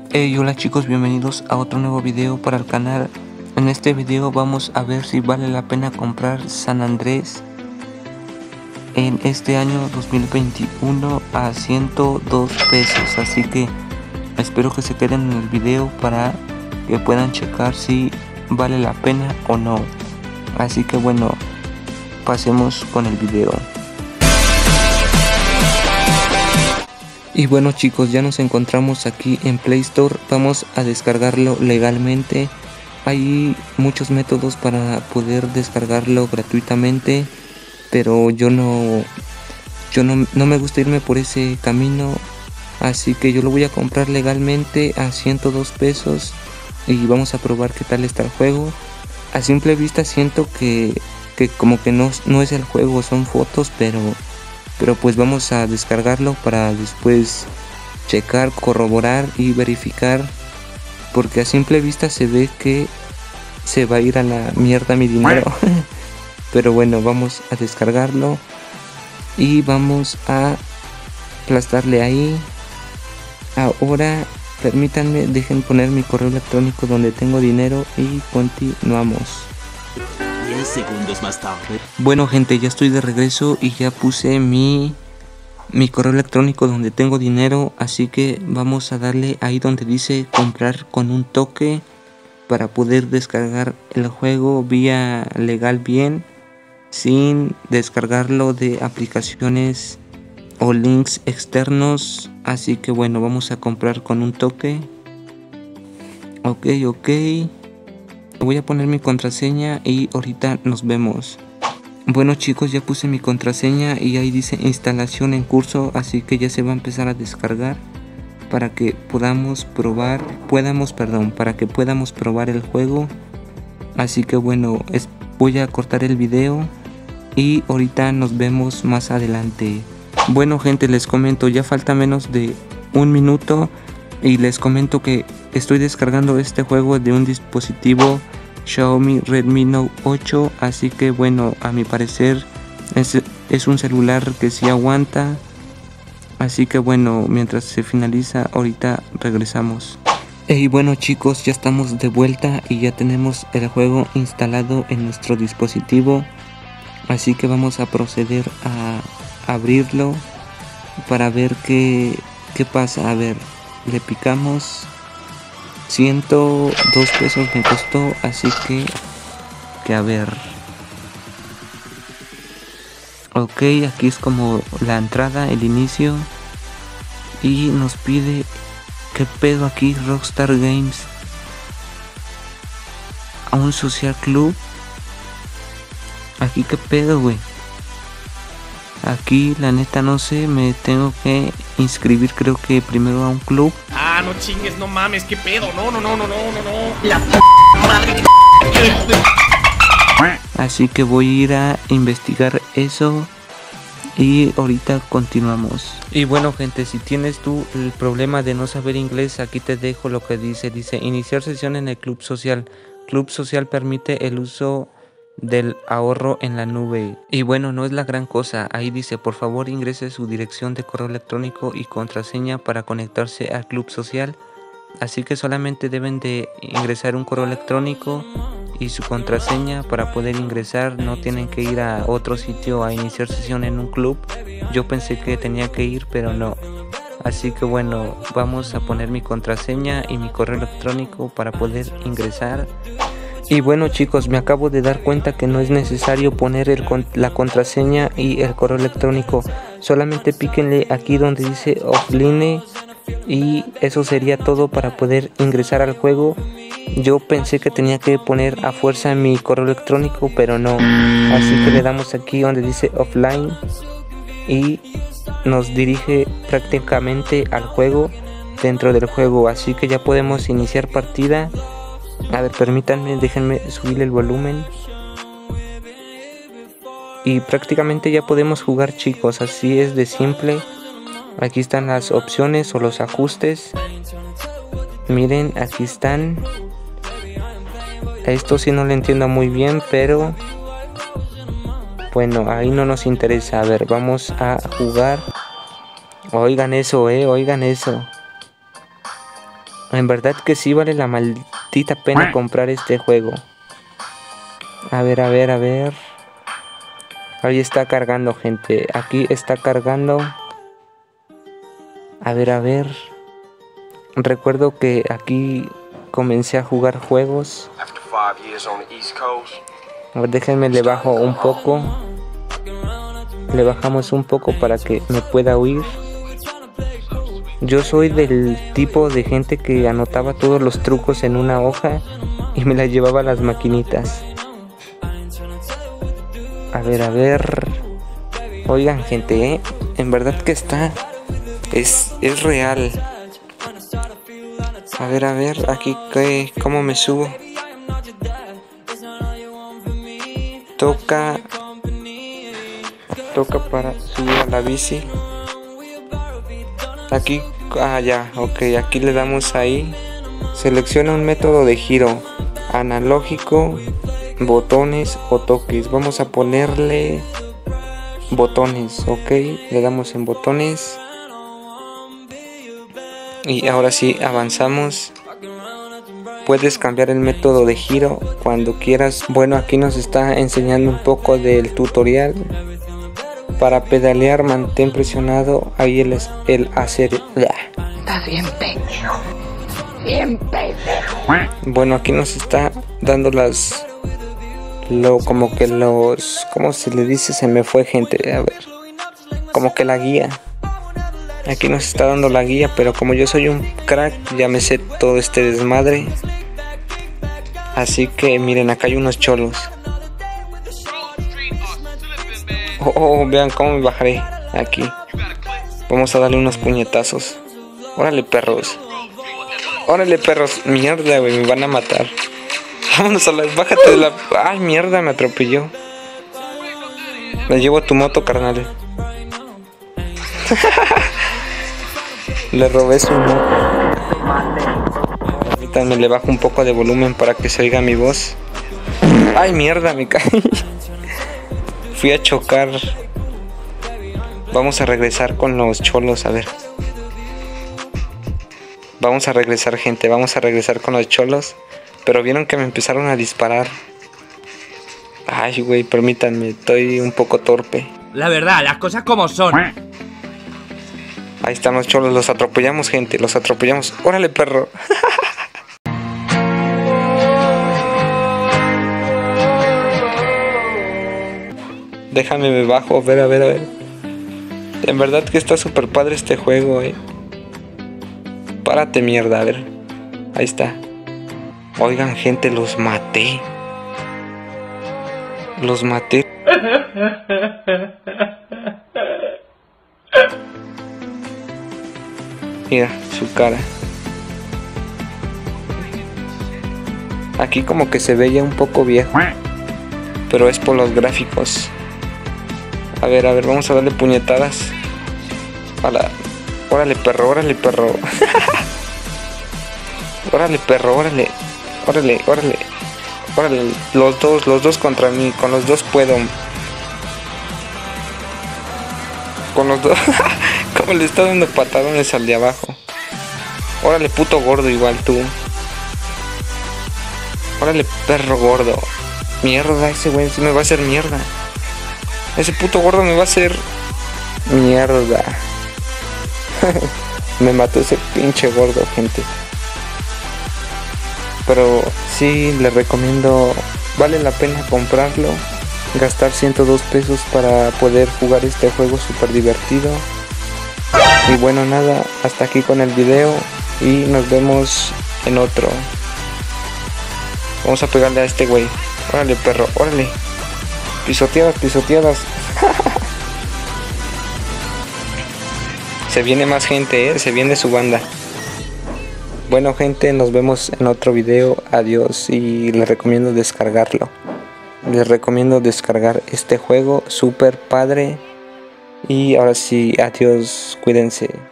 Hey, hola chicos, bienvenidos a otro nuevo video para el canal. En este video vamos a ver si vale la pena comprar San Andrés en este año 2021 a 102 pesos. Así que espero que se queden en el video para que puedan checar si vale la pena o no. Así que bueno, pasemos con el video. Y bueno chicos, ya nos encontramos aquí en Play Store. Vamos a descargarlo legalmente. Hay muchos métodos para poder descargarlo gratuitamente, pero yo no me gusta irme por ese camino. Así que yo lo voy a comprar legalmente a 102 pesos y vamos a probar qué tal está el juego. A simple vista siento que como que no es el juego, son fotos, pero pues vamos a descargarlo para después checar, corroborar y verificar, porque a simple vista se ve que se va a ir a la mierda mi dinero. Pero bueno, vamos a descargarlo y vamos a aplastarle ahí. Ahora permítanme, dejen poner mi correo electrónico donde tengo dinero y continuamos. 10 segundos más tarde. Bueno gente, ya estoy de regreso y ya puse mi correo electrónico donde tengo dinero, así que vamos a darle ahí donde dice comprar con un toque para poder descargar el juego vía legal bien, sin descargarlo de aplicaciones o links externos. Así que bueno, vamos a comprar con un toque. Ok. Voy a poner mi contraseña y ahorita nos vemos. Bueno chicos, ya puse mi contraseña y ahí dice instalación en curso, así que ya se va a empezar a descargar para que podamos probar el juego. Así que bueno, voy a cortar el video y ahorita nos vemos más adelante. Bueno gente, les comento, ya falta menos de un minuto y les comento que estoy descargando este juego de un dispositivo Xiaomi Redmi Note 8, así que bueno, a mi parecer es un celular que sí aguanta. Así que bueno, mientras se finaliza, ahorita regresamos. Y bueno chicos, ya estamos de vuelta y ya tenemos el juego instalado en nuestro dispositivo. Así que vamos a proceder a abrirlo para ver qué pasa. A ver, le picamos. 102 pesos me costó, así que a ver. Ok, aquí es como la entrada, el inicio, y nos pide qué pedo aquí. Rockstar Games, a un social club. Aquí qué pedo, güey. Aquí la neta no sé, me tengo que inscribir, creo que primero a un club. Ah, no chingues, no mames, qué pedo, no. La madre. Así que voy a ir a investigar eso y ahorita continuamos. Y bueno gente, si tienes tú el problema de no saber inglés, aquí te dejo lo que dice iniciar sesión en el club social. Club social permite el uso del ahorro en la nube. Y bueno, no es la gran cosa. Ahí dice, por favor ingrese su dirección de correo electrónico y contraseña para conectarse al club social. Así que solamente deben de ingresar un correo electrónico y su contraseña para poder ingresar. No tienen que ir a otro sitio a iniciar sesión en un club. Yo pensé que tenía que ir, pero no. Así que bueno, vamos a poner mi contraseña y mi correo electrónico para poder ingresar. Y bueno chicos, me acabo de dar cuenta que no es necesario poner la contraseña y el correo electrónico. Solamente píquenle aquí donde dice offline y eso sería todo para poder ingresar al juego. Yo pensé que tenía que poner a fuerza mi correo electrónico, pero no. Así que le damos aquí donde dice offline y nos dirige prácticamente al juego, dentro del juego. Así que ya podemos iniciar partida. A ver, permítanme, déjenme subir el volumen. Y prácticamente ya podemos jugar chicos, así es de simple. Aquí están las opciones o los ajustes. Miren, aquí están. Esto sí no lo entiendo muy bien, pero bueno, ahí no nos interesa. A ver, vamos a jugar. Oigan eso, oigan eso. En verdad que sí vale la maldita pena comprar este juego. A ver. Ahí está cargando, gente. Aquí está cargando. A ver. Recuerdo que aquí comencé a jugar juegos. A ver, déjenme le bajo un poco. Le bajamos un poco para que me pueda oír. Yo soy del tipo de gente que anotaba todos los trucos en una hoja y me la llevaba a las maquinitas. A ver. Oigan, gente, en verdad que está. Es real. A ver, aquí ¿cómo me subo? Toca para subir a la bici. Aquí, ya, ok, aquí le damos ahí. Selecciona un método de giro: analógico, botones o toques. Vamos a ponerle botones, ok, le damos en botones. Y ahora sí, avanzamos. Puedes cambiar el método de giro cuando quieras. Bueno, aquí nos está enseñando un poco del tutorial. Para pedalear, mantén presionado ahí el hacer. Estás bien pendejo. Bien pendejo. Bueno, aquí nos está dando ¿cómo se le dice? Se me fue, gente. A ver. Como que la guía. Aquí nos está dando la guía, pero como yo soy un crack, ya me sé todo este desmadre. Así que miren, acá hay unos cholos. Vean cómo me bajaré aquí. Vamos a darle unos puñetazos. Órale, perros. Mierda, güey, me van a matar. Vámonos bájate de la... Ay, mierda, me atropelló. Me llevo tu moto, carnal. Le robé su moto. Ahorita me le bajo un poco de volumen para que se oiga mi voz. Ay, mierda, me caí. Fui a chocar. Vamos a regresar con los cholos, a ver. Vamos a regresar, gente, vamos a regresar con los cholos. Pero vieron que me empezaron a disparar. Ay, güey, permítanme, estoy un poco torpe. La verdad, las cosas como son. Ahí están los cholos, los atropellamos, gente, los atropellamos. Órale, perro. Déjame me bajo, a ver. En verdad que está súper padre este juego, Párate, mierda, a ver. Ahí está. Oigan, gente, los maté. Mira, su cara. Aquí como que se veía un poco viejo, pero es por los gráficos. A ver, vamos a darle puñetadas. Órale, perro. Órale, perro, órale. Los dos contra mí. Con los dos puedo. Con los dos. Como le está dando patadones al de abajo. Órale, puto gordo, igual tú. Órale, perro gordo. Mierda, ese güey sí me va a hacer mierda. Ese puto gordo me va a hacer mierda. Me mató ese pinche gordo, gente. Pero sí, les recomiendo. Vale la pena comprarlo. Gastar 102 pesos para poder jugar este juego súper divertido. Y bueno, nada, hasta aquí con el video. Y nos vemos en otro. Vamos a pegarle a este güey. Órale, perro, órale. Pisoteadas. Se viene más gente, se viene su banda. Bueno, gente, nos vemos en otro video. Adiós. Y les recomiendo descargarlo. Les recomiendo descargar este juego súper padre. Y ahora sí, adiós, cuídense.